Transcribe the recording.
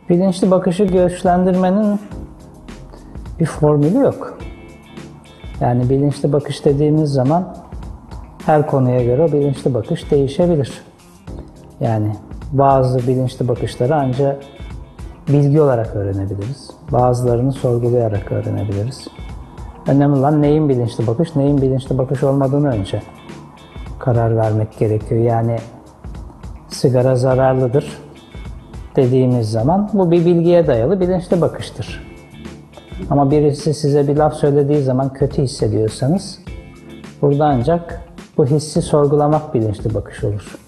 Bilinçli bakışı güçlendirmenin bir formülü yok. Yani bilinçli bakış dediğimiz zaman her konuya göre bilinçli bakış değişebilir. Yani bazı bilinçli bakışları ancak bilgi olarak öğrenebiliriz. Bazılarını sorgulayarak öğrenebiliriz. Önemli olan neyin bilinçli bakış, neyin bilinçli bakış olmadığını önce karar vermek gerekiyor. Yani sigara zararlıdır dediğimiz zaman bu bir bilgiye dayalı bilinçli bakıştır. Ama birisi size bir laf söylediği zaman kötü hissediyorsanız burada ancak bu hissi sorgulamak bilinçli bakış olur.